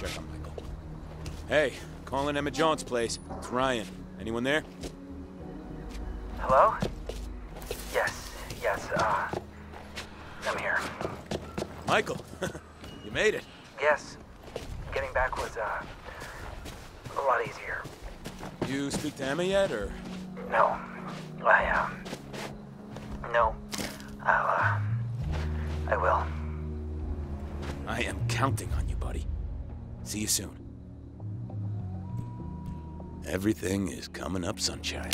check on Michael. Hey, calling Emma Jones' place. It's Ryan. Anyone there? Hello? Yes, I'm here. Michael, you made it. Yes, getting back was, a lot easier. You speak to Emma yet, or? No, no, I will. I am counting on you, buddy. See you soon. Everything is coming up sunshine.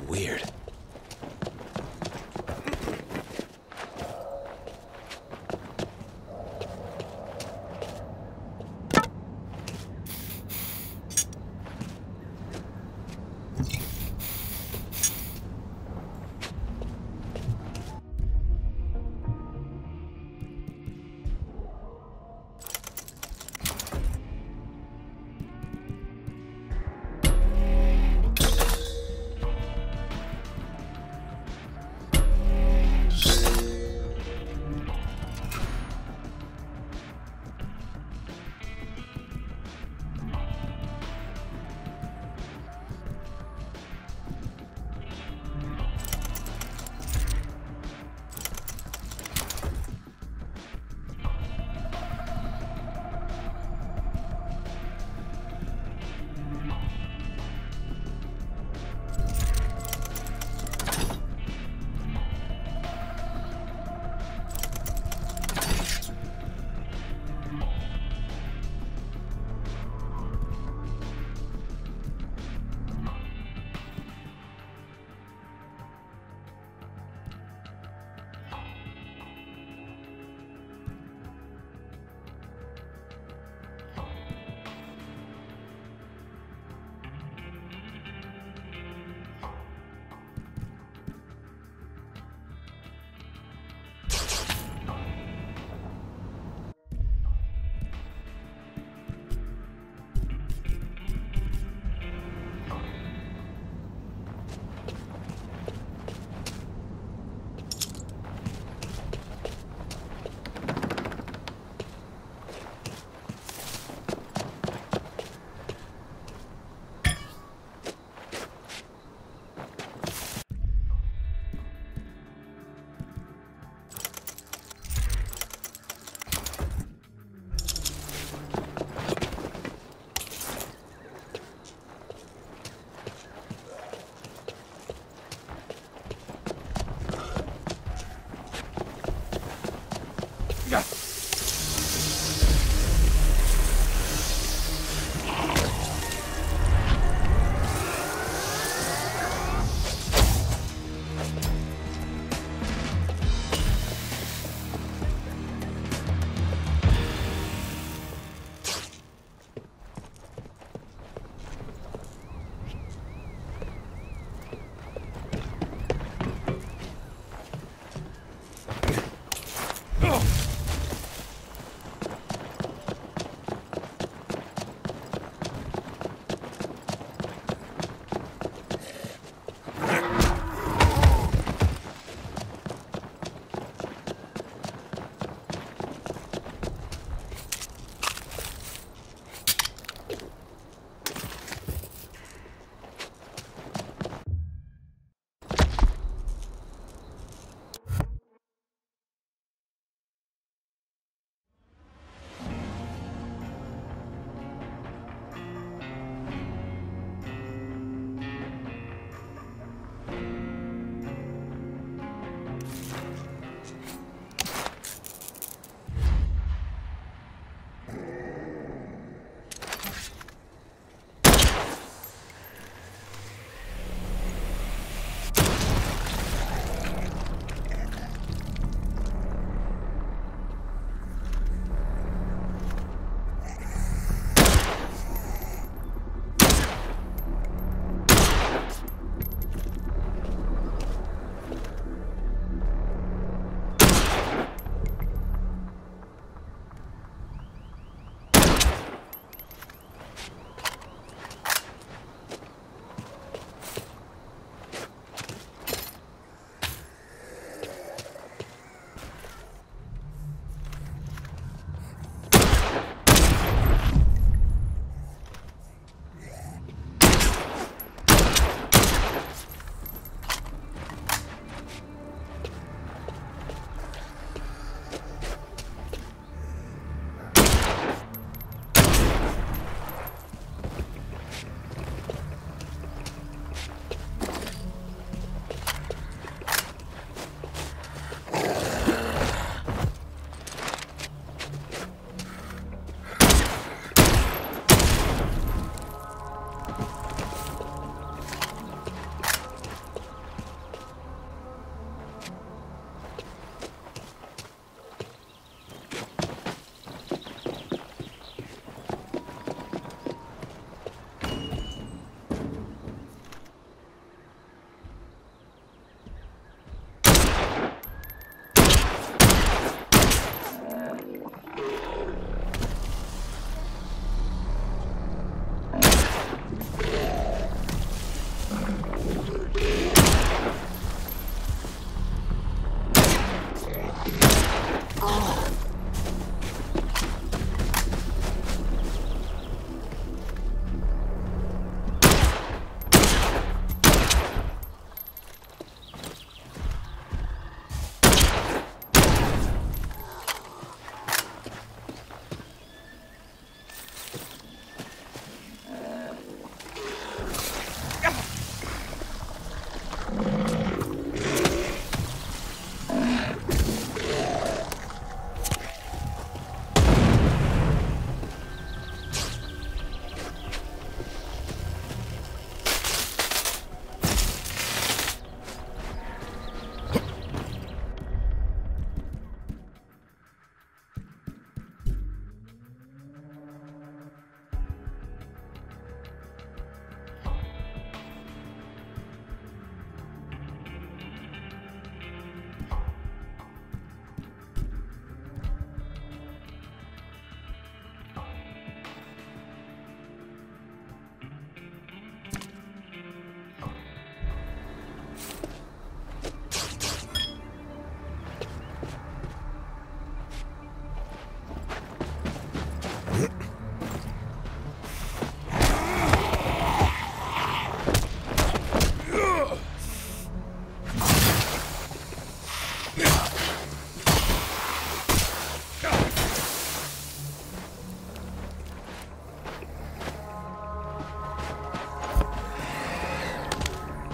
weird.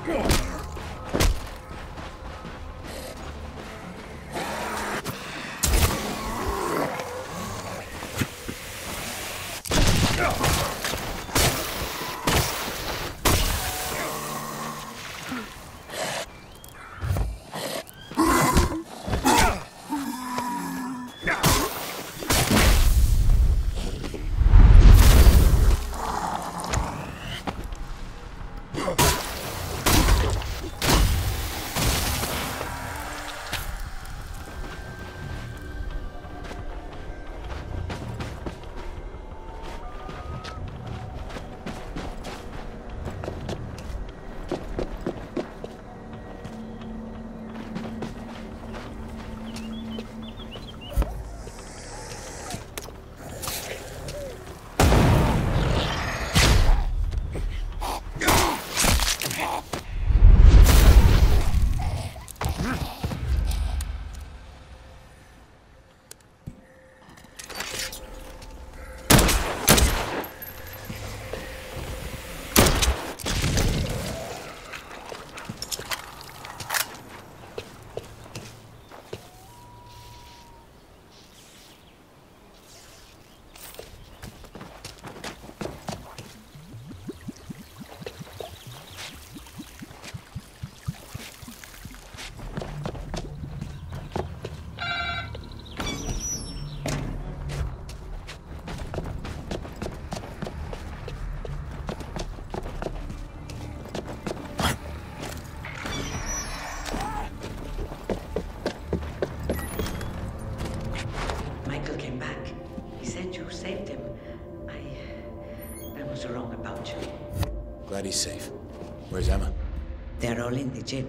Glad he's safe. Where's Emma? They're all in the gym.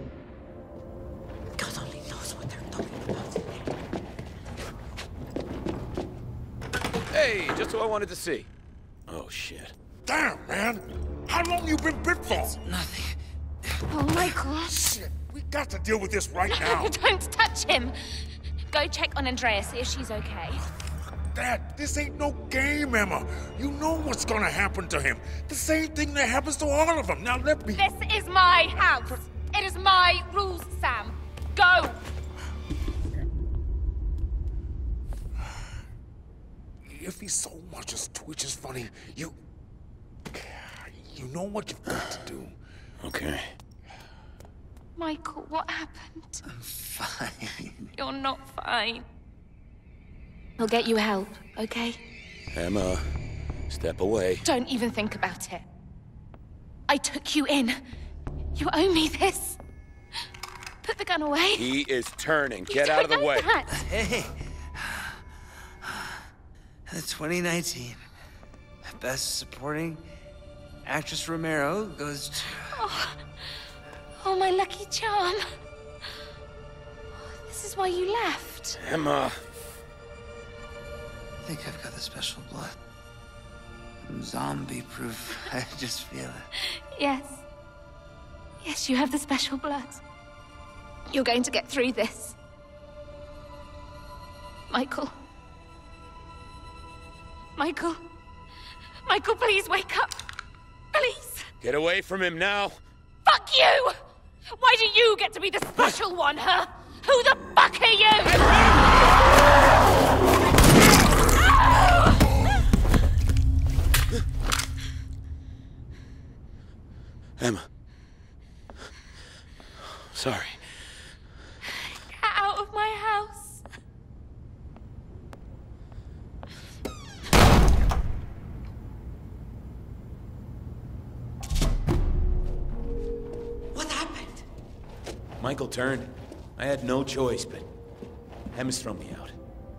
God only knows what they're talking about in there. Hey, just who I wanted to see. Oh, shit. Damn, man! How long you been bit for? Nothing. Oh, Michael. Shit, we got to deal with this right now. Don't touch him. Go check on Andrea, see if she's okay. Dad, this ain't no game, Emma. You know what's gonna happen to him. The same thing that happens to all of them. Now let me... This is my house. It is my rules, Sam. Go! If he so much as twitches funny, you know what you've got to do. Okay. Michael, what happened? I'm fine. You're not fine. He'll get you help, okay? Emma, step away. Don't even think about it. I took you in. You owe me this. Put the gun away. He is turning. You Get out of the don't know way. that. Hey. The 2019 Best Supporting Actress Romero goes to... Oh, my lucky charm. This is why you left. Emma. I think I've got the special blood. I'm zombie-proof. I just feel it. Yes. Yes, you have the special blood. You're going to get through this. Michael. Michael. Michael, please wake up. Please. Get away from him now. Fuck you! Why do you get to be the special one, huh? Who the fuck are you? Emma. Sorry. Get out of my house. What happened? Michael turned. I had no choice, but Emma's thrown me out.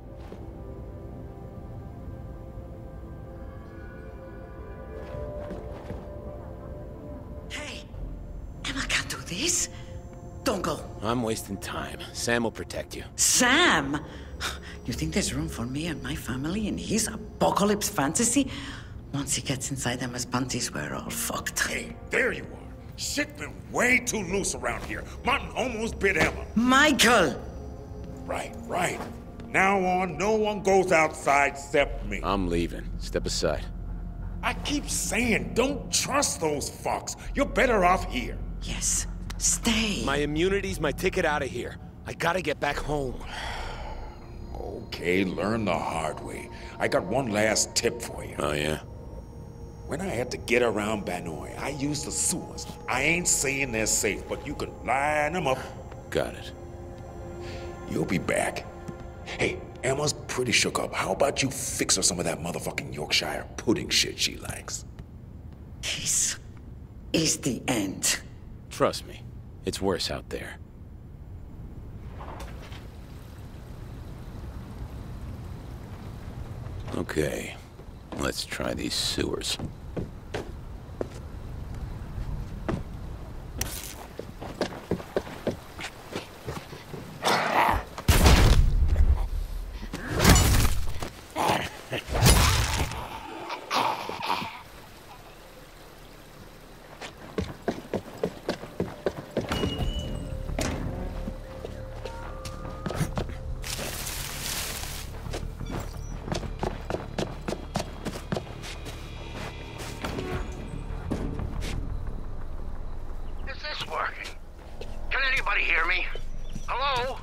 Hey, Emma can't do this. Don't go. I'm wasting time. Sam will protect you. Sam? You think there's room for me and my family in his apocalypse fantasy? Once he gets inside Emma's panties, we're all fucked. Hey, there you are. Shit been way too loose around here. Martin almost bit Emma. Michael! Right. Now on, no one goes outside except me. I'm leaving. Step aside. I keep saying, don't trust those fucks. You're better off here. Yes, stay. My immunity's my ticket out of here. I gotta get back home. Okay, learn the hard way. I got one last tip for you. Oh, yeah? When I had to get around Banoi, I used the sewers. I ain't saying they're safe, but you can line them up. Got it. You'll be back. Hey, Emma's pretty shook up. How about you fix her some of that motherfucking Yorkshire pudding shit she likes? This is the end. Trust me, it's worse out there. Okay, let's try these sewers. Hear me? Hello?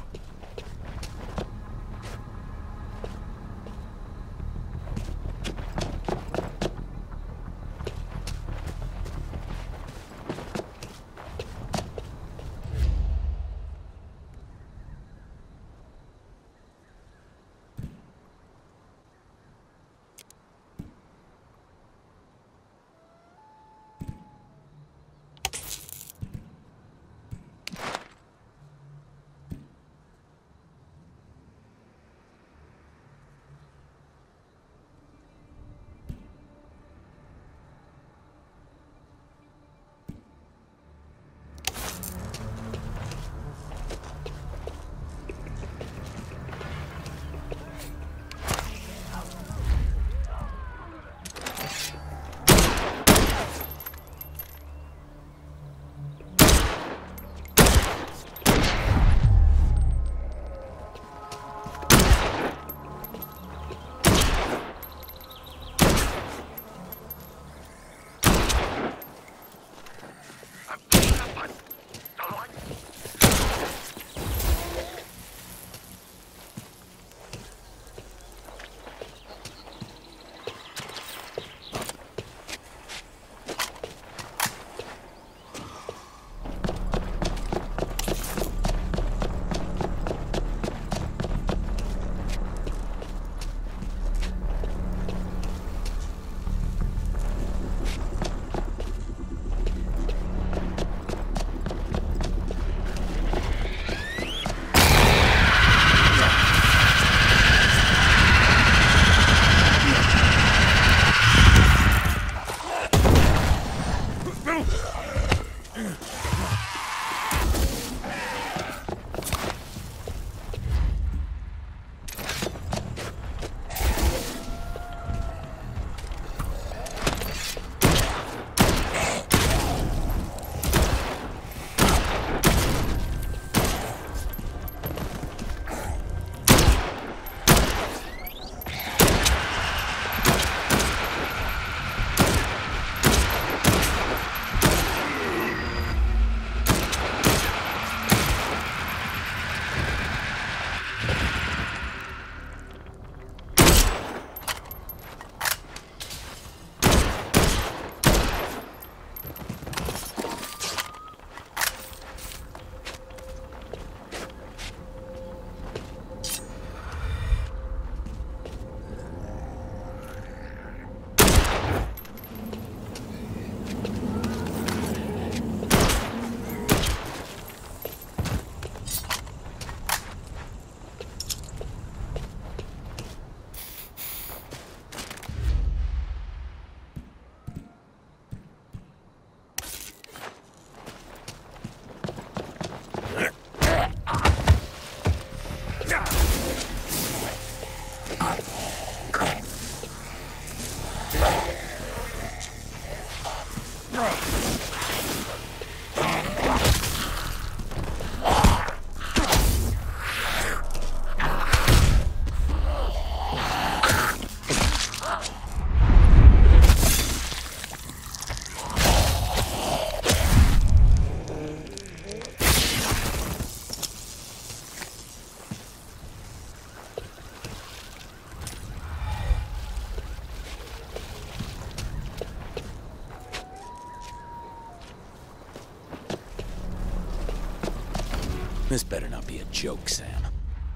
This better not be a joke, Sam.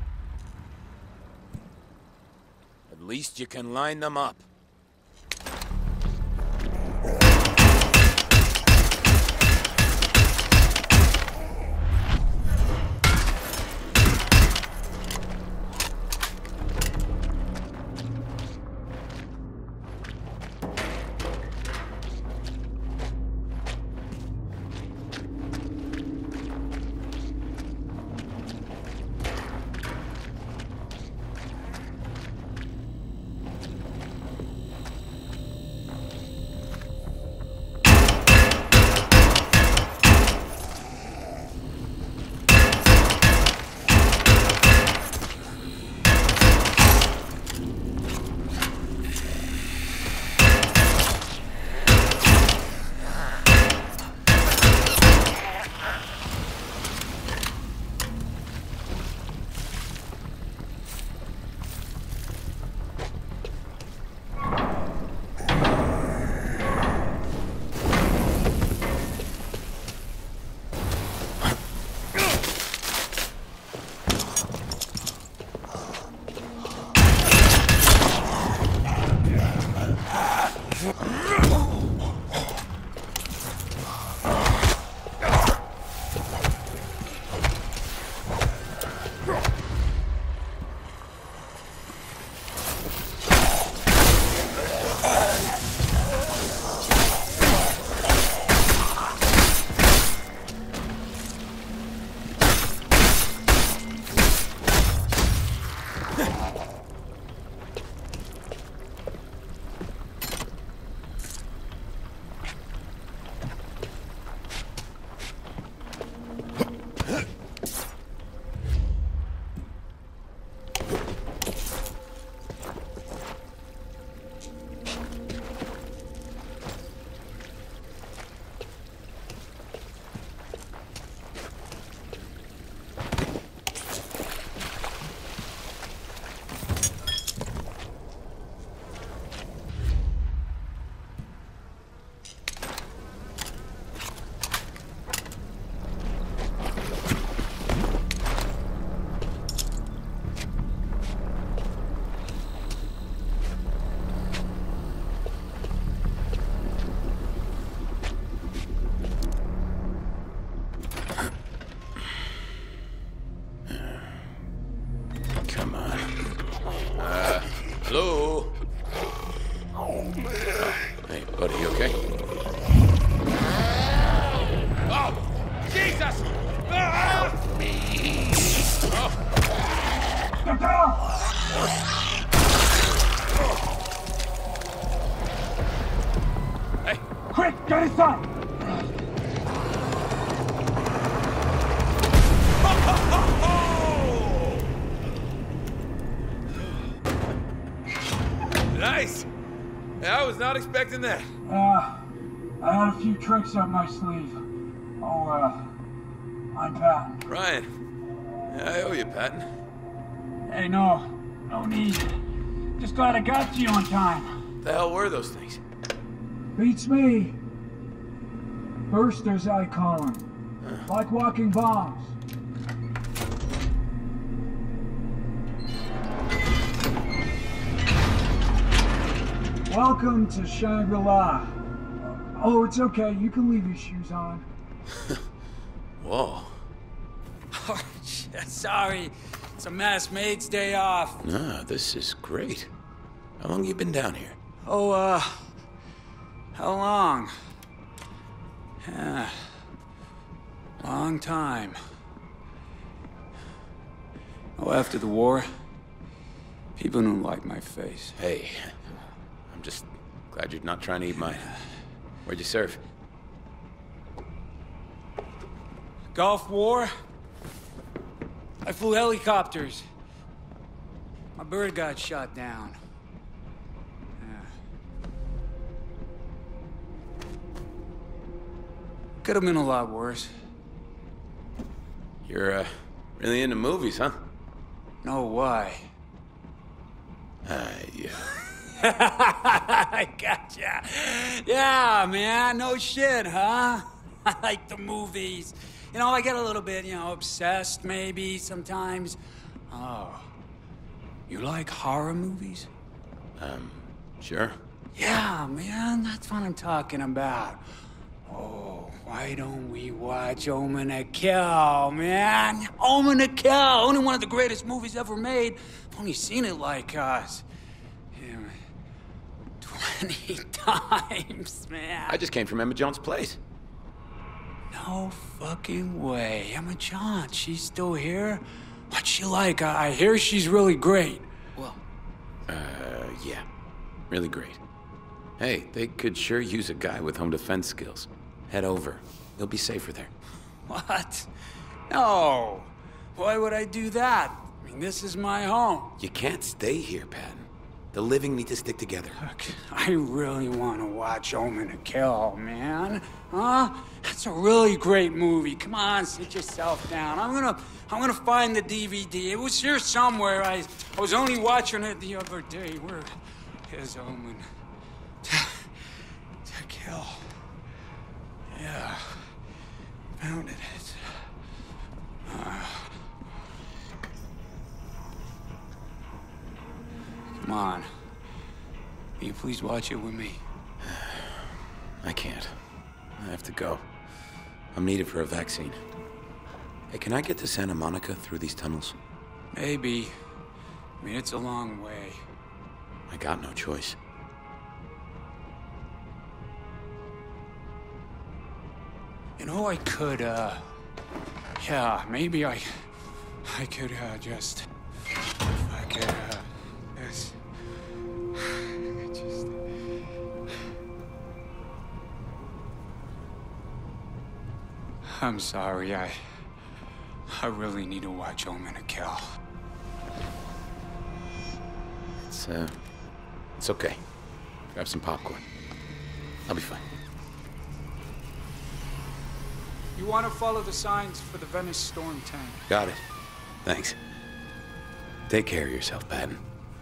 At least you can line them up. Hello? Oh, hey, buddy, you okay? Oh! Jesus! Ah! Hey! Quick, get inside! Nice! I was not expecting that. I had a few tricks up my sleeve. Oh, I'm Patton. Ryan, I owe you, Patton. Hey, no need. Just glad I got to you on time. The hell were those things? Beats me. Bursters, I call them. Like walking bombs. Welcome to Shangri-La. Oh, it's okay. You can leave your shoes on. Whoa. Oh, sorry. It's a mass maid's day off. Nah, this is great. How long you been down here? Oh, how long? Long time. Oh, after the war, people didn't like my face. Hey, I'm just glad you're not trying to eat mine. Where'd you serve? Gulf War? I flew helicopters. My bird got shot down. Could have been a lot worse. You're, really into movies, huh? No, why? Yeah. I gotcha. Yeah, man, no shit, huh? I like the movies. You know, I get a little bit, obsessed maybe sometimes. Oh. You like horror movies? Sure. Yeah, man, that's what I'm talking about. Oh, why don't we watch Omen to Kill, man? Omen to Kill! Only one of the greatest movies ever made. I've only seen it like, 20 times, man. I just came from Emma Jones' place. No fucking way. Emma John, she's still here? What's she like? I hear she's really great. Well, Yeah. Really great. Hey, they could sure use a guy with home defense skills. Head over. You'll be safer there. what? No. Why would I do that? I mean, this is my home. You can't stay here, Patton. The living need to stick together. Look, I really want to watch Omen to Kill, man. Huh? That's a really great movie. Come on, sit yourself down. I'm gonna find the DVD. It was here somewhere. I was only watching it the other day. Where is Omen to Kill? Yeah, found it. Come on. Will you please watch it with me? I can't. I have to go. I'm needed for a vaccine. Hey, can I get to Santa Monica through these tunnels? Maybe. I mean, it's a long way. I got no choice. You know, I could, yeah, maybe I could, just, if I could, just, I'm sorry, I really need to watch Omen to Kill. It's okay. Grab some popcorn. I'll be fine. You want to follow the signs for the Venice storm tank. Got it. Thanks. Take care of yourself, Patton.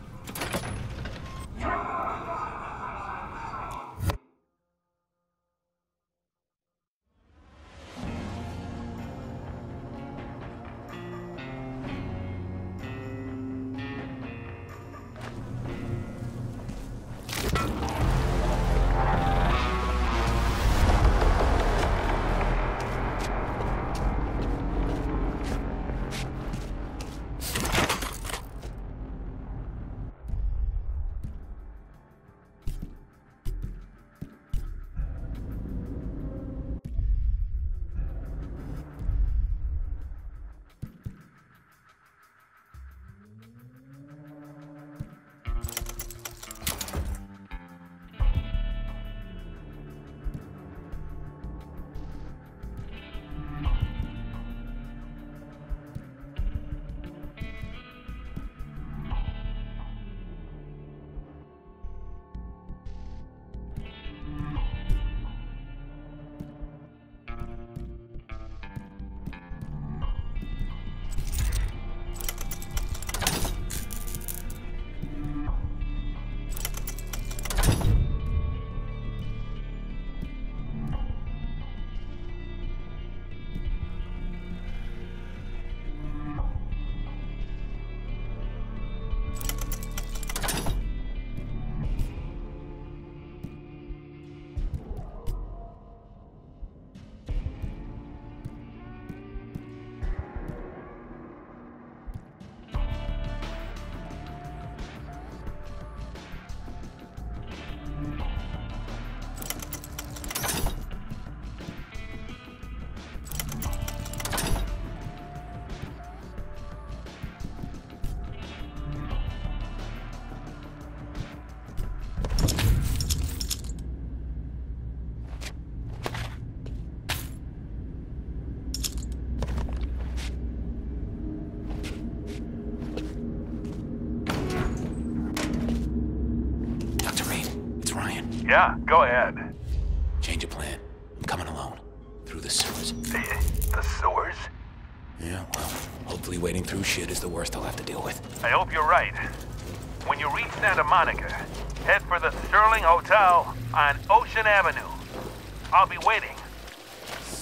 Yeah, go ahead. Change of plan. I'm coming alone. Through the sewers. The sewers? Yeah, well, hopefully wading through shit is the worst I'll have to deal with. I hope you're right. When you reach Santa Monica, head for the Sterling Hotel on Ocean Avenue. I'll be waiting.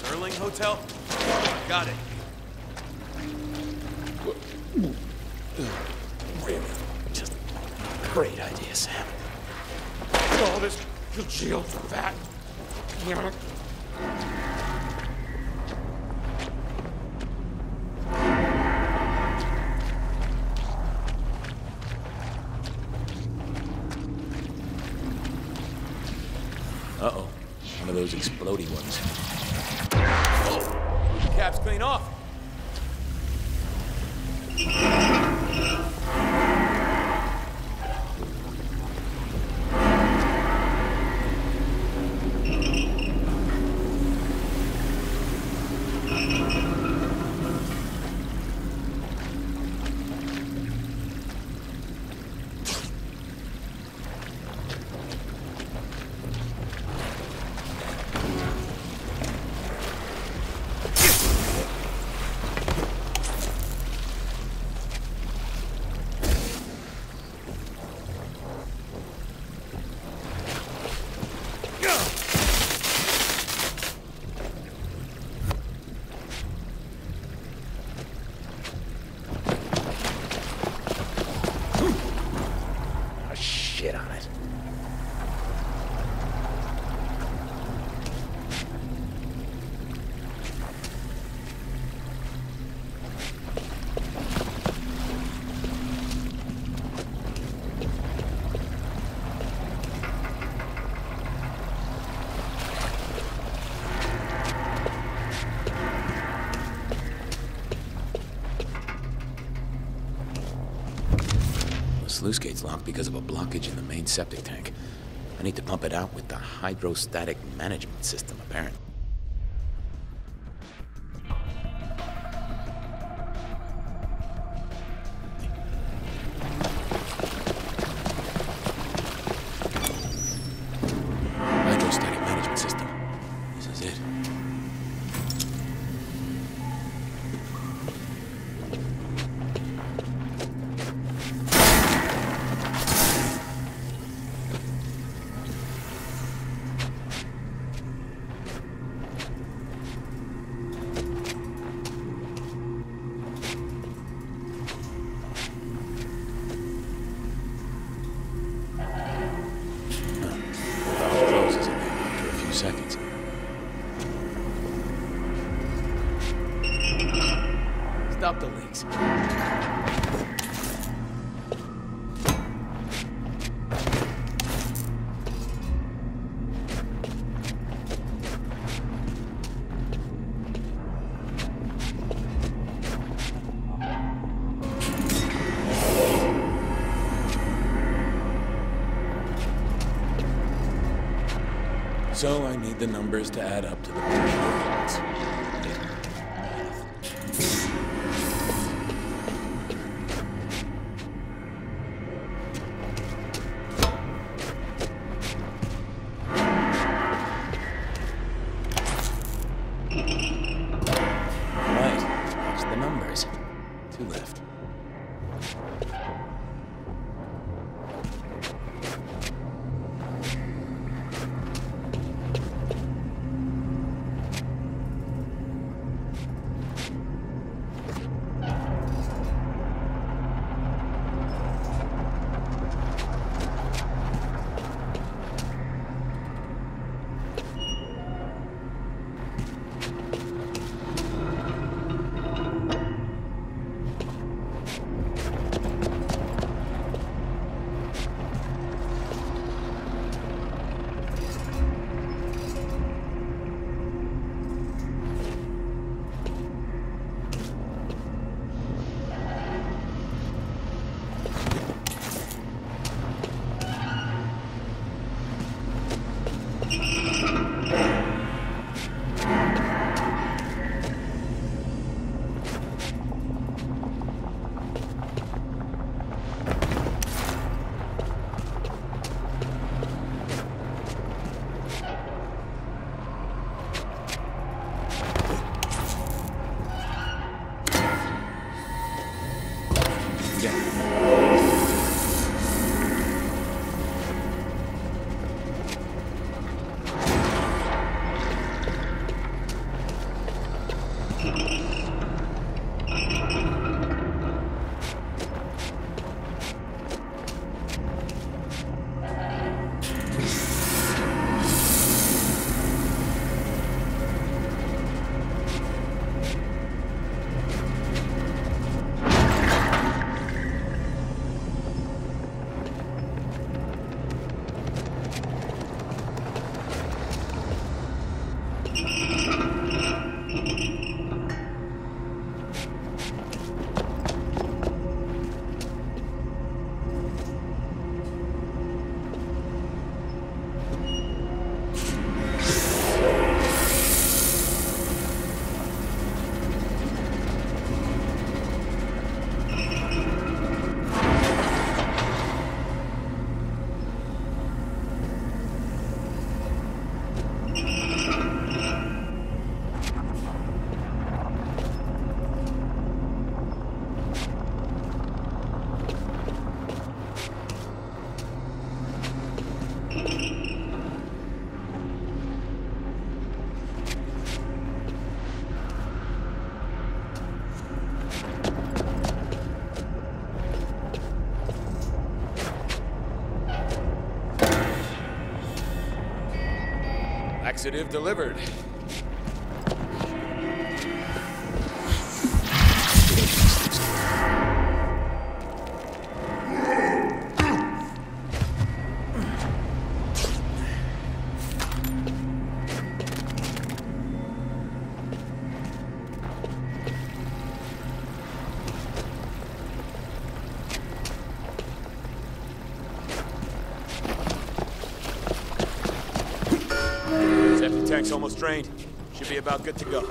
Sterling Hotel? Got it. Really? Just great idea, Sam. All this shield fat. Uh-oh. One of those explodey ones. Cap's clean off. Shit on it. The sluice gate's locked because of a blockage in the main septic tank. I need to pump it out with the hydrostatic management system, apparently. Hydrostatic management system. This is it. Seconds. Stop the leaks. So I need the numbers to add up to the periods. Right, watch the numbers. 2 left. Laxative delivered. Septic tank's almost drained. Should be about good to go.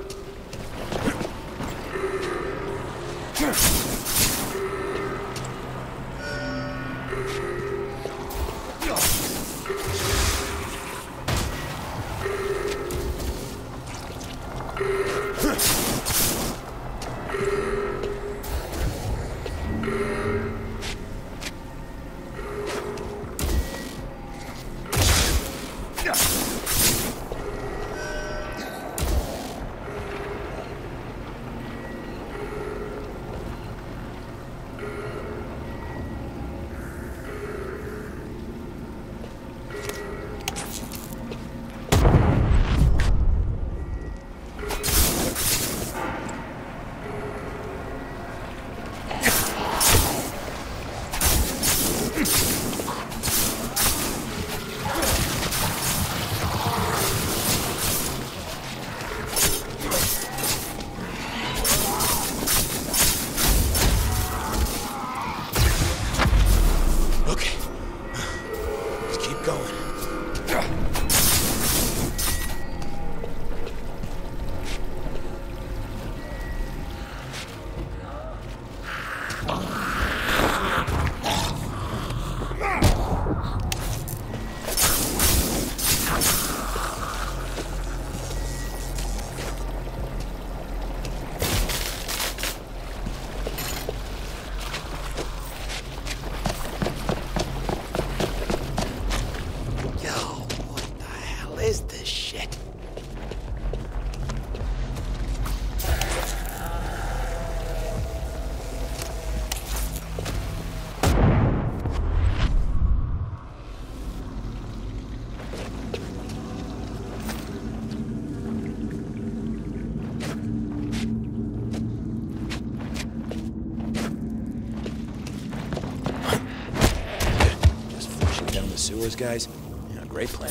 Sewers, guys? Yeah, great plan.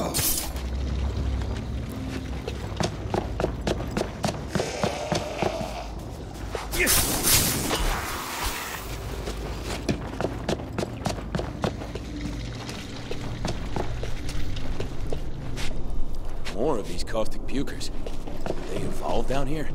More of these caustic pukers. They evolved down here?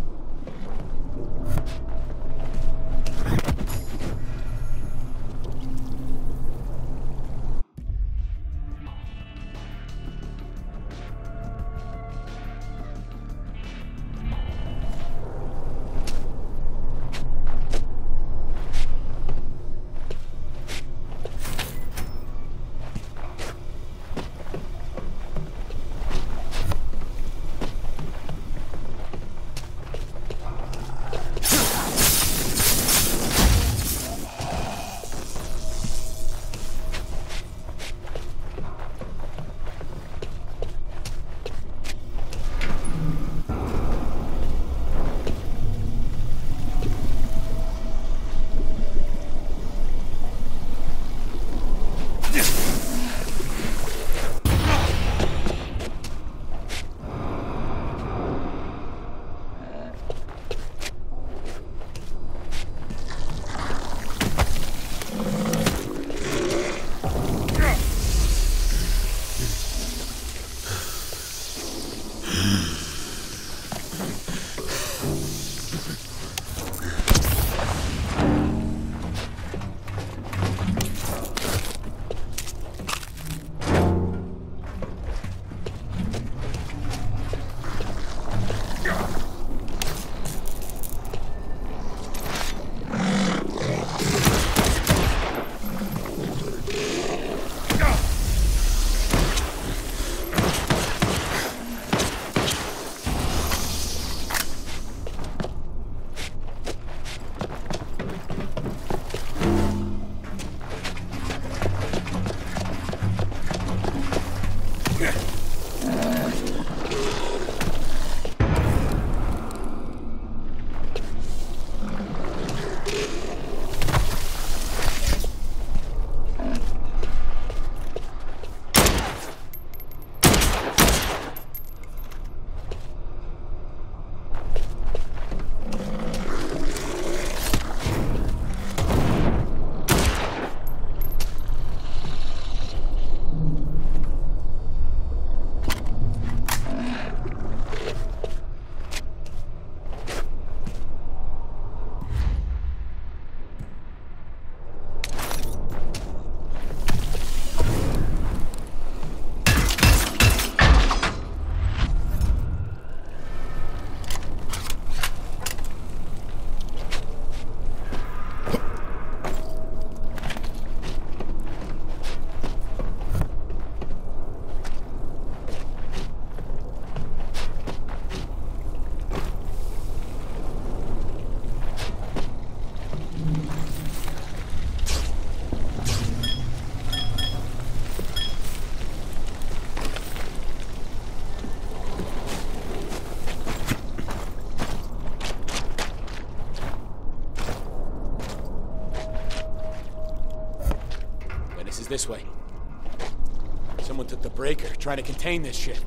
this way. Someone took the breaker, trying to contain this shit.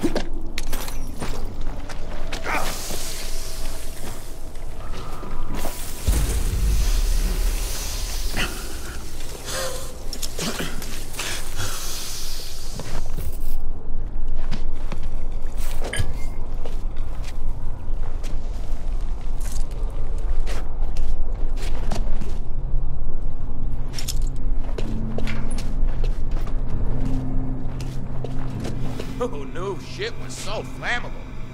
Who knew shit was so flammable?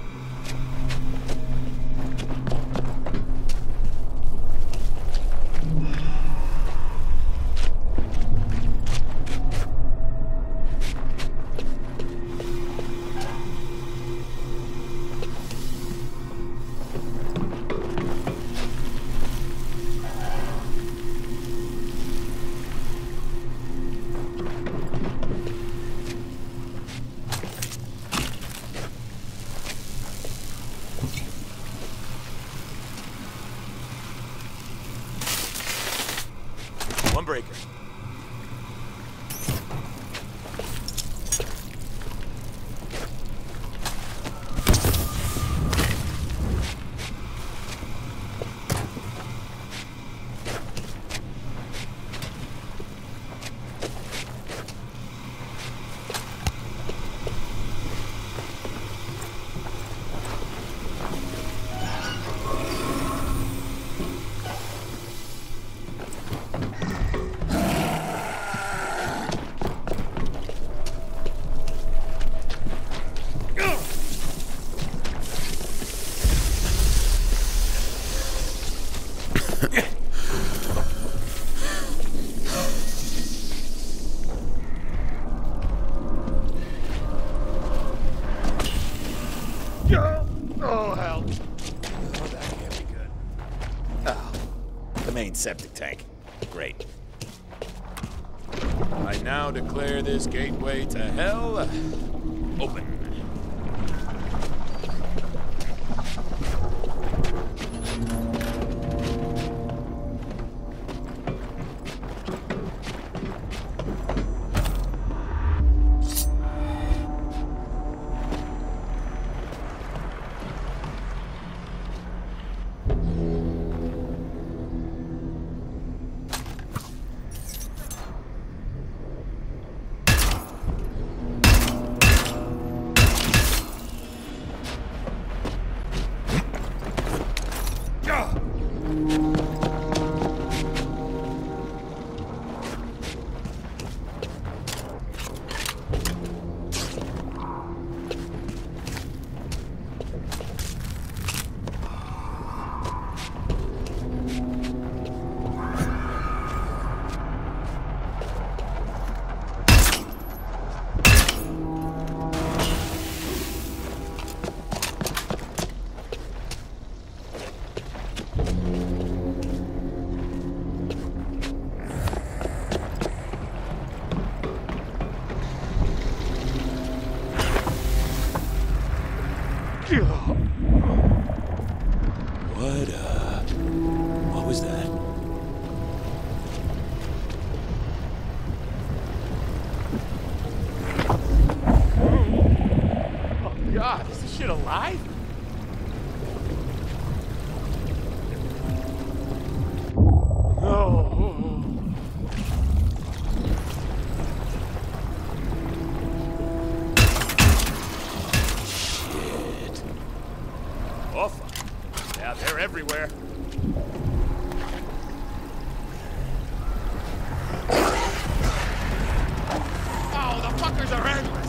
One breaker. Oh, hell. Oh, that can't be good. Oh, the main septic tank. Great. I now declare this gateway to hell open. What was that? Oh, God, is this shit alive? Oh. Shit. Oh, fuck. Yeah, they're everywhere. Oh, the fuckers are endless.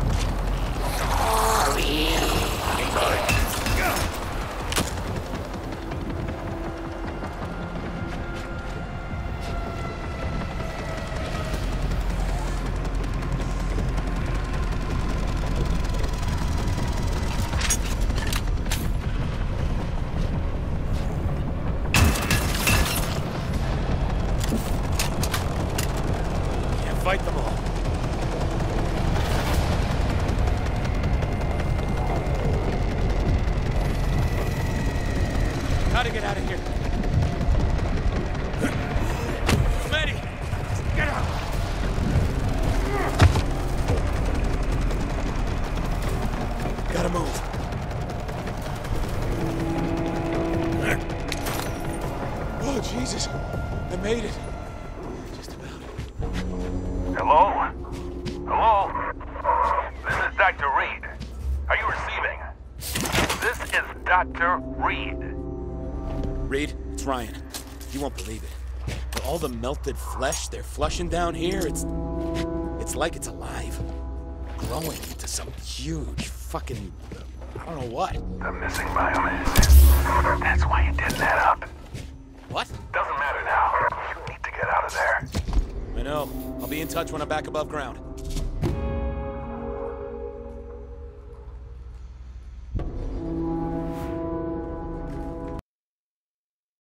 Fight them all. Gotta get out of here. Manny, get out. Jesus. I made it. Just about. Hello? Hello? This is Dr. Reed. Are you receiving? This is Dr. Reed. Reed, it's Ryan. You won't believe it. But all the melted flesh they're flushing down here, it's like it's alive. Growing into some huge fucking... I don't know what. The missing biomass. That's why you did that up. What? Doesn't matter now. You need to get out of there. I know. I'll be in touch when I'm back above ground.